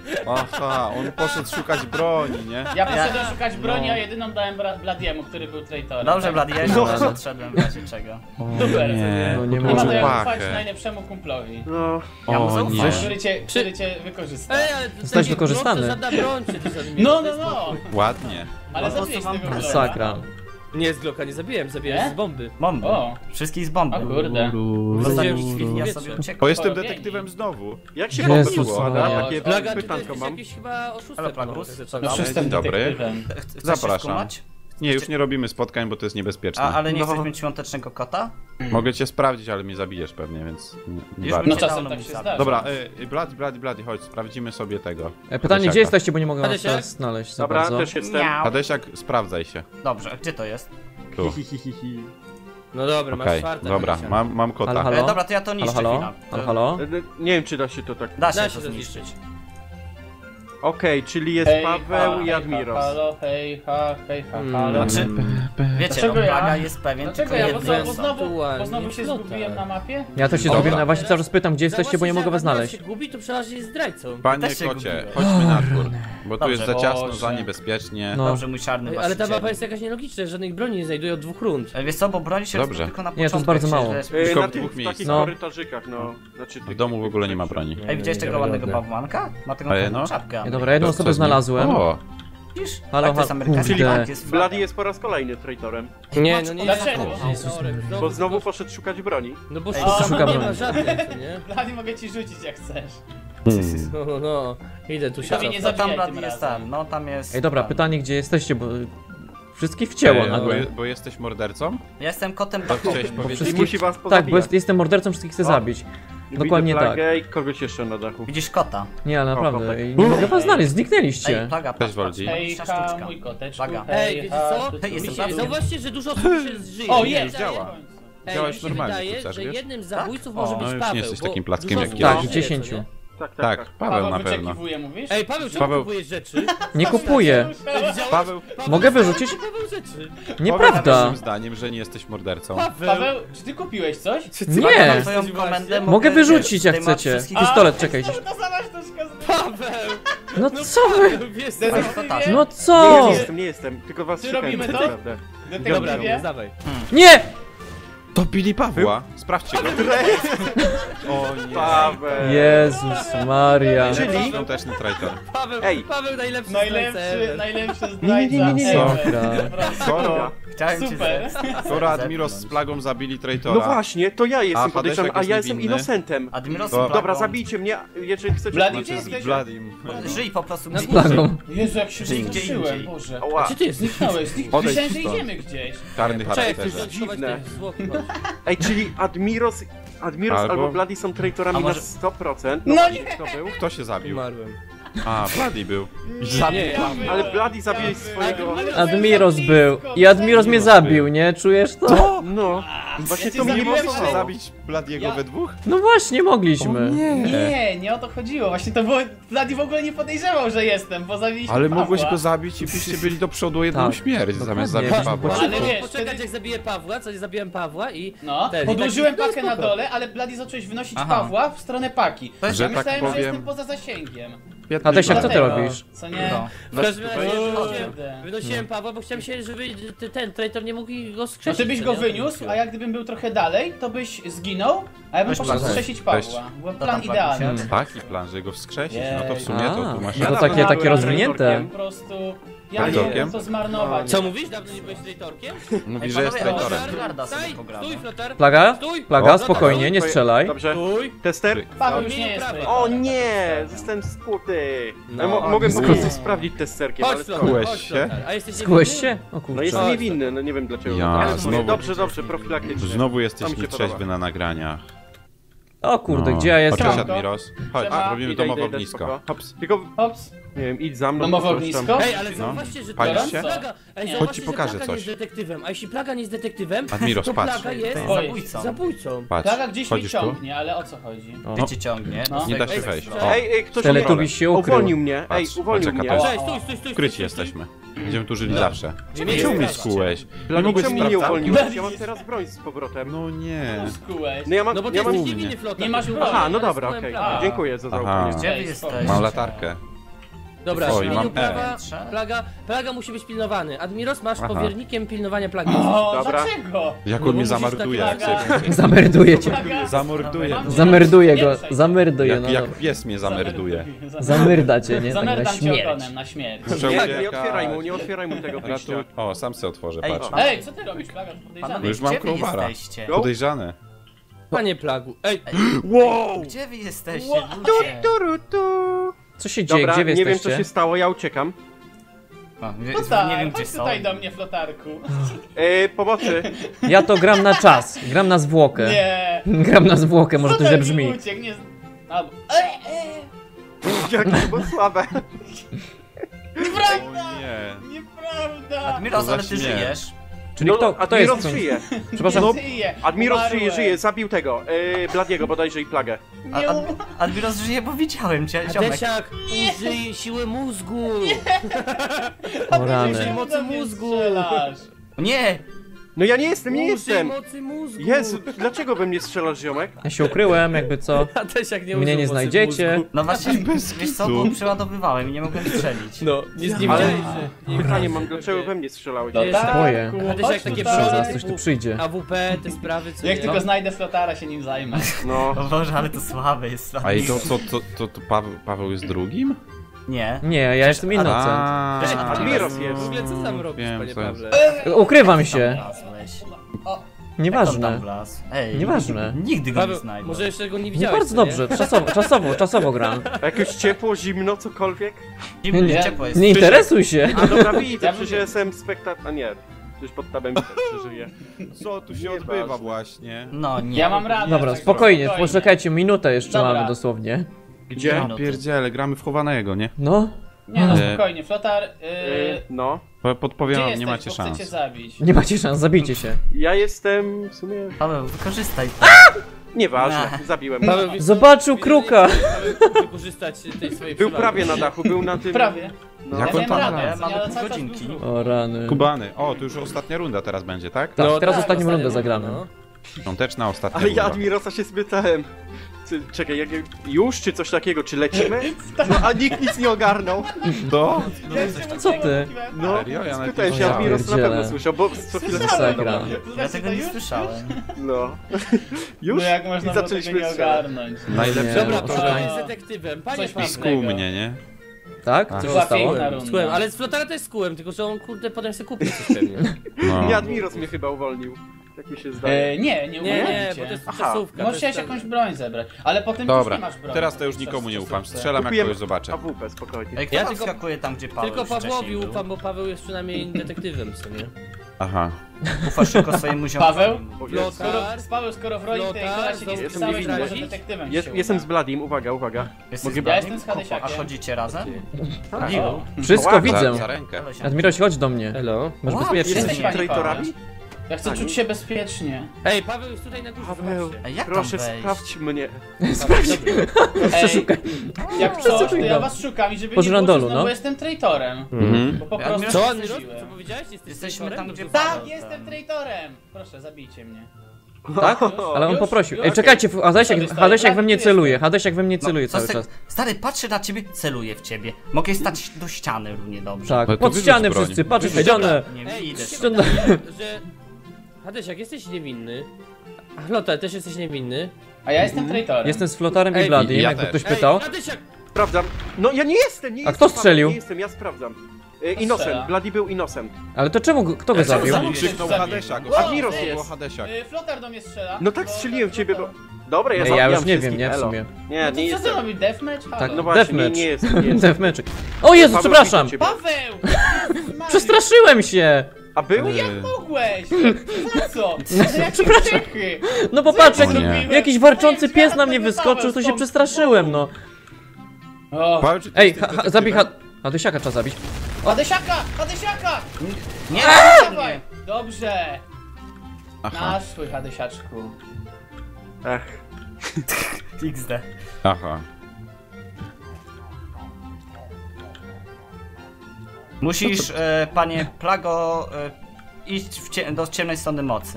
aha, on poszedł szukać broni, nie? Ja poszedłem szukać broni, No. a jedyną dałem Bra- Bladiemu, który był traitorem. Dobrze, tak? Bloody, ja już No. też odszedłem w razie czego. Super. Nie, No nie Nie ma to może. jak Pachę. ufać najlepszemu kumplowi, No. Ja mu O zaufałem. nie. który cię, który cię wykorzysta. Ej, ale to Zostałeś takie wykorzystany. broń, to żadna broń, czy to jest Admiros, No, to no, jest no. Ładnie. Ale Po prostu zabiłeś mam tego Glocka. Masakra. Nie, z Glocka nie zabiłem, zabiłem Nie? z bomby. Bomby. O. Wszystkich z bomby. O kurde. W ostatniej chwili ja Powietrze. sobie Bo uciekłem. jestem Dzięki. detektywem znowu. Jak się Jezus bombę podkłada? Maria. Takie Plaga, ty pytanko jesteś mam. jakiś chyba oszustem. Halo, Plagus? no, No zaczynam. wszyscy Dzień dobry. detektywem. Ch- chcesz się Zapraszam. skumać? Nie, już nie robimy spotkań, bo to jest niebezpieczne. A, ale nie No. chcesz mieć świątecznego kota? Mogę cię sprawdzić, ale mnie zabijesz pewnie, więc nie, nie Już warto. No mi czasem dawno tak mi się zabrał. zdarza. Dobra, y, Blady, Blady, Blady, chodź, sprawdzimy sobie tego. E, Pytanie, Hadesiaka. gdzie jesteście, bo nie mogę was Hadesiak? teraz znaleźć za Dobra, bardzo. też jestem. Miau. Hadesiak, sprawdzaj się. Dobrze, a gdzie to jest? Tu. Hi, hi, hi, hi. No dobra, masz Okej, czwarte. dobra, Hadesiak. mam, mam kota. Halo, halo? E, dobra, to ja to Halo, niszczę halo? chwila. Halo, halo? E, Nie wiem, czy da się to tak... Da się Da to się to zniszczyć. zniszczyć. Okej, czyli jest Hej, Paweł ha, i hej, Admiros. ha, Halo, hej, ha, hej, ha, Mm. halo. Znaczy, wiecie, Dlaczego no, ja? Plaga jest pewien, Dlaczego tylko ja? Bo, jedno. co, bo, znowu, bo Aktualnie znowu się flota. zgubiłem na mapie? Ja też się Dobra. zgubiłem, na właśnie cały czas pytam, gdzie jesteście, bo nie mogę was Zauważcie, znaleźć. że jak się gubi, to przeważnie jest zdrajcą. Panie Też się kocie, gubiłem. chodźmy na dwór, bo tu Dobrze. jest za ciasno, Boże. za niebezpiecznie. No. Dobrze, mój czarny Ej, ale ta właściciel. mapa jest jakaś nielogiczna, żadnych broni nie znajduje od dwóch rund. E, Wiesz co, bo broni się Dobrze. rozpoczyna tylko na Nie, to jest początku. bardzo jak się mało. źle- E, Tylko Na w tych dwóch w takich No. korytarzykach, no. Znaczy, W domu w ogóle nie ma broni. Ej, widziałeś tego ładnego bałwanka? Ma taką Ej, no. no. czapkę. Ja, dobra, jedną To osobę co z nim? znalazłem. O, Widzisz? Halo, Tak, to jest halo, amerykański kurde. bank, jest flaga. Blady jest po raz kolejny traitorem. Nie, no nie Dlaczego? No, Bo znowu poszedł szukać broni. No bo Ej, szuka szuka nie broni. ma żadnej, co nie? Blady, mogę ci rzucić jak chcesz. No, no, no. Idę tu się Prawie nie No tam zabijaj Blady tym jest razem. tam, no tam jest... Ej, dobra, tam. pytanie, gdzie jesteście, bo wszystkich wcięło Ej, bo, nagle. je- bo jesteś mordercą? Ja jestem kotem To dachowym. chciałeś powiedzieć? I wszystkich- musi was Tak, pozabijać. bo jest, jestem mordercą, wszystkich chcę O. zabić. Widzę dokładnie plagę i kogoś jeszcze na dachu. Widzisz kota. Nie, ale O, naprawdę, kopek. ej, nie mogę was znaleźć, Ej, zniknęliście. plaga, Cześć, patrz, Woldi. patrz, Hej, magiczna ha, sztuczka. mój koteczku. Plaga. Ej, wiecie co? Hej, Mi jestem się, Blady. zauważcie, że dużo osób się żyje. O, Mi się jest! wydaje- Ej, Ej, Działaś mi się normalnie, wydaje, kucarz, że wiesz? jednym z zabójców Tak? może O, być no już Paweł. nie jesteś bo takim plackiem dużo jak osób kiedyś. Tak, żyje, co nie? dziesięciu. Tak, tak, Tak, tak. Paweł Paweł na pewno. wyczekiwuje, mówisz? Ej, Paweł, czemu Paweł- kupujesz rzeczy? Nie kupuję. Ej, widziałeś? Paweł, Mogę wyrzucić? Paweł rzeczy. Nieprawda. Moim zdaniem, że nie jesteś mordercą. Paweł. Paweł, czy ty kupiłeś coś? Plaga, Nie! mam twoją komendę, Mogę wiesz, wyrzucić jak zdejmować chcecie. wszystkich- Pistolet, czekaj. To sama sztuczka z Paweł! No co wy? Paweł, wiesz co? Detektywie? No Nie co? jestem, nie jestem, tylko was Czy szukałem robimy tak to? naprawdę. Dobra, Detektywie? dawaj. Nie! Topili Pawła. Sprawdźcie go. O nie. Paweł. Jezus Maria. Czyli? Świąteczny traitor. Paweł, Ej. Paweł najlepszy Najlepszy, zdrajca najlepszy Nie, nie, nie, nie, nie. zdrajca Dobra. ever. Skoro, Chciałem cię Super. ze- skoro Admiros z plagą zabili No traitora, właśnie, to ja jestem A podejrzany, Hadesiak a jest ja jestem niewinny? innocentem. Admiros To- z Dobra, plagą. zabijcie mnie, jeżeli chcecie. Bloody Znaczy, Jesse. z Bladim. Żyj po prostu Na gdzie górze. Plagą. Jezu, jak się Gdzie indziej, wystraszyłem, indziej. Boże. Ała. Gdzie ty jesteś? Zniknąłeś, znik... Odejdź myślałem, że stąd. idziemy gdzieś. Czarny Cześć, charakterze. jest schować dziwne. te zwłoki, chodź. Ej, czyli Admiros, Admiros Albo- albo Bloody są traitorami A może- na sto procent. No właśnie, nie! Kto był? Kto się zabił? Umarłem. A, Bloody był. Nie, ja byłem. Ale Bloody zabiłeś swojego... Admiros był. I Admiros mnie zabił, nie? Czujesz to? No, właśnie Ja cię to mnie Nie zabiłem, możecie ale- pasowało. zabić Bladiego Ja- we dwóch? No właśnie, mogliśmy. Nie, nie o to chodziło. Właśnie to było... Vladi w ogóle nie podejrzewał, że jestem, bo zabiliśmy Ale Pawła. mogłeś go zabić i byście byli do przodu o jedną Tak. śmierć zamiast Dokładnie. zabić Pawła. Ale wiesz, poczekać wtedy- jak zabiję Pawła, co nie zabiłem Pawła i... No, ten, i podłożyłem taki- pakę na dole, ale Bloody zacząłeś wynosić Aha. Pawła w stronę paki. To jest- Ja Że tak myślałem, że powiem- jestem poza zasięgiem. A Tesiak, co ty Dlatego, robisz? Co nie? No. W każdym razie wynosiłem, Kurde. wynosiłem Pawła, bo chciałem się, żeby t- ten traitor nie mógł go No skrzesić. ty byś co go nie? wyniósł, a ja gdybym był trochę dalej, to byś zginął, a ja bym Weź poszedł plan. skrzesić Weź. Pawła. Był To plan tam idealny. Paweł się- Taki plan, że go wskrzesić, no to w sumie to A, tu masz no to Ja takie, takie byłem rozwinięte. traitorkiem. Po prostu... Ja nie Traitorkiem? wiem, to zmarnować. Co mówisz? Dawno nie byłeś traitorkiem? Mówi, Ej, że jest panowie, traitorem. ale- Flotarda sobie Staj, pogramy. stój, flotar. Plaga? Stój. Plaga, No, spokojnie, nie strzelaj. Dobrze. Stój. Tester? Paweł No, już nie jest prawa. traitorem. O nie, zostałem skuty. No. Ja mo mogłem po Nie. prostu sprawdzić testerkiem, Chodź, ale flotar, Skułeś chodź, się? flotar. A jesteś Skłeś niewinny? się? O no kurczę. jestem niewinny, no nie wiem dlaczego. Ja, Ale znowu. dobrze, dobrze, profilaktycznie. Znowu To jesteś mi się nietrzeźwy podoba. na nagraniach. O kurde, No. gdzie ja jestem? Cześć Siemka. Admiros. Chodź, Siema. robimy Idę, domowe idę, idę, ognisko. spoko. Hops. Tylko, Hops, nie wiem, idź za mną. domowe coś tam. ognisko? Ej, ale No. zauważcie, że Palisz Plaga, się? Plaga, ej, Nie. zauważcie, Chodź ci że pokażę Plaga coś. nie jest detektywem, a jeśli Plaga nie jest detektywem, Admiros, to patrz. Plaga jest To Oj. jest zabójcą. zabójcą. Patrz, Plaga gdzieś mnie chodzisz tu? ciągnie, ale o co chodzi? O. Gdzie cię ciągnie? No. Nie da się Ej, wejść. ej, O, Ej, ej, ktoś Teletubiś się ukrył. uwolnił mnie, ej, Patrz, uwolnił patrz, mnie. jaka to Cześć, stój, stój, stój. ukryci stój, stój, jesteśmy. Będziemy tu żyli zawsze. Gdzie Czemu mnie mnie jest? skułeś? Nie Dlaczego mogłeś mnie nie sprawdzać? uwolniłeś? Ja mam teraz broń z powrotem. No nie. Skułeś. No ja mam, No bo ty ja mam... jesteś u mnie. niewinny, flotar. Nie masz to się broni. Aha, no ale dobra, z okej. Plaga. Dziękuję za Aha. zaufanie. Gdzie wy Ej, jesteście? spoko. Mam latarkę. Dobra, Oj, w imieniu mam E. prawa, Trzeba? plaga, plaga musi być pilnowany. Admiros, masz Aha. powiernikiem pilnowania plagi. O, Dobra. dlaczego? Jak No on bo mnie musisz zamorduje, tak jak laga. sobie. Zamerduje cię. Plaga. Zamorduje. Mam cię Zamerduje go, Pieprzaj. zamerduje, Jak, no jak dobra. pies mnie zamerduje. Zamyrda cię, nie? Tak na Zamerdam cię śmierć. ogonem na śmierć. Muszę Nie, nie uciekać. otwieraj mu, nie otwieraj mu tego Ratuj. wyjścia. O, sam se otworzę, Ej, patrz. pan- Ej, co ty robisz, Plaga? Panowie, Podejrzany. Już mam gdzie wy crowbara. jesteście? Go. Podejrzane. Panie plagu. Ej, Wow! Gdzie wy jesteście? Ło- Ludzie? Turu, tu. Co się dzieje? Dobra, Gdzie wy nie wiem co jesteście? się stało, ja uciekam. O, nie, No nie tak, wiem gdzie chodź są. tutaj do mnie, flotarku. E, pomocy. Ja to gram na czas, gram na zwłokę. Nie. Gram na zwłokę, może to źle Flotar brzmi. mi uciekł, nie... Albo... E, e. Jakie to było słabe. Nieprawda! O nie. Nieprawda! Admiros, To ale za ty śmierć. żyjesz. Czyli kto, kto Admiros jest? żyje. Przepraszam, Nie żyje. Admiros żyje, Umarłem. żyje, zabił tego. E, Bladiego bodajże i plagę. A, Nie ad, um- Admiros żyje, bo widziałem cię, ziomek. Adesiak, użyj siły mózgu. o rany. Użyj mocy Do mnie mózgu. strzelasz. Nie! No ja nie jestem, nie Użyj jestem. mocy mózgu. Jezu, dlaczego we mnie strzelasz, ziomek? Ja się ukryłem, jakby co. Adesiak nie Mnie użył nie mocy znajdziecie. mózgu. No właśnie, bez wiesz co, kitu. bo przeładowywałem i nie mogłem strzelić. No, nie z nim Ale- nie Pytanie mam, dlaczego we mnie strzelałeś? No tak. Boję. Adesiak chodź takie tutaj. Zaraz coś tu przyjdzie. A W P, te sprawy, co Jak nie? tylko znajdę flotara, się nim zajmę. No. O Boże, ale to słabe jest. A i to, to, to, to, to Paweł, Paweł jest drugim? Nie. Nie, ja jestem innocent. A, Przecież Admiros jest. W ogóle co tam robisz, Wiem, panie co jest. Pawle? Ukrywam się. Wlazłeś. Nieważne. Ej, Nieważne. Nigdy go nie Paweł, znajdę. może jeszcze go nie Nie widziałeś, bardzo co nie? dobrze, czasowo, czasowo, czasowo gram. Jakieś ciepło, zimno, cokolwiek? Zimno, Nie, ciepło jest. Nie interesuj się. A dobra, widzę, Ja przecież bym- jestem spektator... A nie, przecież pod tabem też przeżyję. Co tu się Nie odbywa ważne. właśnie? No nie. Ja mam radę. Dobra, tak spokojnie, poczekajcie, minutę jeszcze Dobra. mamy dosłownie. Gdzie? Ja Ja pierdziele, gramy w chowanego, nie? No, Nie no, Nie. spokojnie, flotar... Yy, E, no. Po- Podpowiem gdzie wam, jesteś, nie macie bo chcę cię szans. zabić. nie macie szans, zabijcie się. Ja jestem w sumie... Paweł, wykorzystaj to. Nieważne, Nah. zabiłem. Paweł, wiesz co? Zobaczył kruka. Paweł, wykorzystać tej swojej Był przewagi. prawie na dachu, był na tym... Prawie. No. Jak Ja on miałem tam radę, gra? Mamy ja pół cały czas godzinki. był O rany. Kubany. O, to już ostatnia runda teraz będzie, tak? Tak, No teraz tak, ostatnią rundę ostatnia zagramy. runda, no. Świąteczna, ostatnia Ale ja runda. Admirosa się spytałem. Czy, czekaj, jak, już czy coś takiego, czy lecimy? No a nikt nic nie ogarnął. To? Co ty? No, Serio? Ja nawet spytałem nie się, słyszałem. Admiros na Pierdziele. pewno słyszał, bo co chwilę Masakra. słyszałem. Ja tego nie słyszałem. No. Już? No jak można I było tego zaczęliśmy nie strzelać. ogarnąć? Najlepsze. Dobra, no, to to- jest detektywem. Panie Coś Pawle. Skuł mnie, nie? Tak? A. Co To się była stało? piękna runda. Skułem, ale z Flotara też skułem, tylko że on kurde potem sobie kupił coś pewnie. No. Nie, Admiros mnie chyba uwolnił. Tak mi się zdaje. E, nie, nie Nie, nie, uwolnicie. bo to jest Aha. czasówka. Możesz to jest chciałeś jakąś broń zebrać, ale potem już Dobra, nie masz broni. teraz to już nikomu nie ufam. Strzelam jak kogoś zobaczę. A W P, spokojnie. Ej, kto Ja ja tylko- skakuje tam, gdzie Paweł Tylko już wcześniej Pawłowi był? ufam, bo Paweł jest przynajmniej detektywem, co nie? Aha. Ufasz tylko swojemu ziomowi. Paweł? Bo Flot- jest- Skoro, Paweł, skoro w roli tej Flotar, kola się nie jestem spisałeś, to niewinny. może detektywem Jest, się jestem uda. z Bladim, uwaga, uwaga. Jesteś Mogę z Ja Bladim? jestem z Hadesiakiem. A chodzicie razem? Tak. O. Wszystko Ła, widzę. Za, za rękę. Admiroś, chodź do mnie. Hello. Masz Ła, bezpiecznie. Jesteś panie traitorami? Paweł? Ja chcę Tak. czuć się bezpiecznie. Ej, Paweł jest tutaj na górze, Paweł, zobaczcie. A jak tam proszę wejść? sprawdź mnie. Sprawdź. Przeszukaj. Jak coś, to Przeszukaj ja go. was szukam i żeby Po nie było, żrandolu, że znowu no. jestem traitorem. Mhm. Bo po Ja prostu nie- Co, się Admiros? zdarzyłem. Co powiedziałeś? Jesteś Jesteśmy traitorem? tam, gdzie Dobrze. Tak, Paweł, jestem traitorem! Proszę, zabijcie mnie. Tak? Ale on Już? poprosił. Już? Ej, czekajcie, Hadesiak, Sobie stoję. Hadesiak we mnie Blady, tu celuje. jestem. Hadesiak we mnie No, celuje co cały se- czas. Stary, patrzę na ciebie, celuję w ciebie. Mogę stać do ściany równie dobrze. Tak, Ale to pod wyrzuć ścianę broń. wszyscy, patrzcie, Ej, dobra. ścianę. Nie Ej, widzę. się Ścianę. wydaje, że... Hadesiak, jesteś niewinny. A Flota, też jesteś niewinny. A ja jestem traitorem. Jestem z Flotarem i Ej, Bladim, ja jakby też. ktoś pytał. Ej, Hadesiak! Sprawdzam. No ja nie jestem, nie A jestem. kto Paweł, strzelił? Nie jestem, ja sprawdzam. E, strzela? Innocent, Bladi był Innocent. Ale to czemu, go- kto go Ale czemu zabił? zabił? Krzyknął Zabił. Hadesiak. O, Admiros ej, jest. Było Hadesiak. y, Flotar do mnie strzela. No tak bo- strzeliłem w ciebie, bo... Flotar. Dobra, ja Ej, ja zabijam już nie wiem, wszystkich, nie, w elo. sumie. Nie, No to nie co ty jestem. robisz? Deathmatch? Halo. Tak, No właśnie, nie, deathmatch. nie jestem, nie jestem. Deathmatch. O Jezu, Paweł, przepraszam! widzę ciebie. Paweł! Jezus Przestraszyłem się! A był? Yy, Mogłeś! Za co? Za jakie grzechy? No popatrz, jak O nie. jakiś warczący pies na mnie wyskoczył, to się przestraszyłem, no. O, Paweł, czy ty Ej, jesteś ha, ha, zabij detektywem? ha... Hadesiaka trzeba zabić. Hadesiaka! Hadesiaka! Nie, Dawaj! Dobrze! Aha, Nasz swój Hadesiaczku. Ech. X D. aha. Musisz, e, panie Plago, e, iść w cie do ciemnej strony mocy.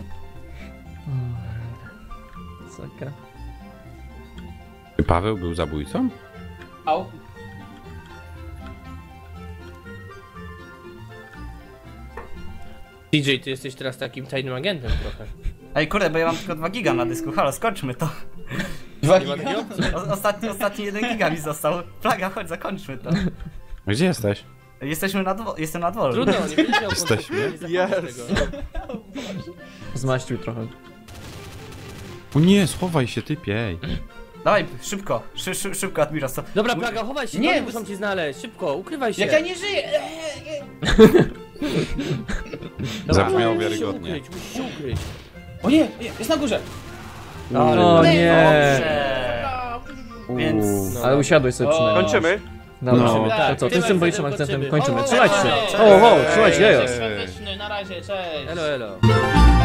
Masakra. Czy Paweł był zabójcą? Au. D J, ty jesteś teraz takim tajnym agentem trochę. Ej, kurde, bo ja mam tylko dwa giga na dysku. Halo, skończmy to. Dwa Nie ma giga? takiej opcji. O, ostatni, ostatni jeden giga mi został. Plaga, chodź, zakończmy to. Gdzie jesteś? Jesteśmy na dwo jestem na dworze. Trudno, nie będziesz miał Jesteśmy? kontaktu, nie zakończysz Yes. tego. Zmaścił trochę. O nie, schowaj się, typie, ej. Dawaj, szybko, szy, szy, szybko, Admiros. To... Dobra, Plaga, chowaj się, Nie, nie, bo- muszą cię znaleźć, szybko, ukrywaj się. Jak ja nie żyję! Eee, Dobra, Zabrzmiało musisz się wiarygodnie. ukryć, musisz się ukryć. O nie, jest na górze! O nie! Dobrze. Więc... Uuu, ale usiadłeś sobie O. przynajmniej. Kończymy? Dobra, No. to Tak, co, tym trzymaj symbolicznym się, akcentem kończymy. kończymy. O, Trzymajcie o, się! o, O, ho, Eee, trzymajcie, jejo! Świąteczny, na razie, cześć! Elo, elo.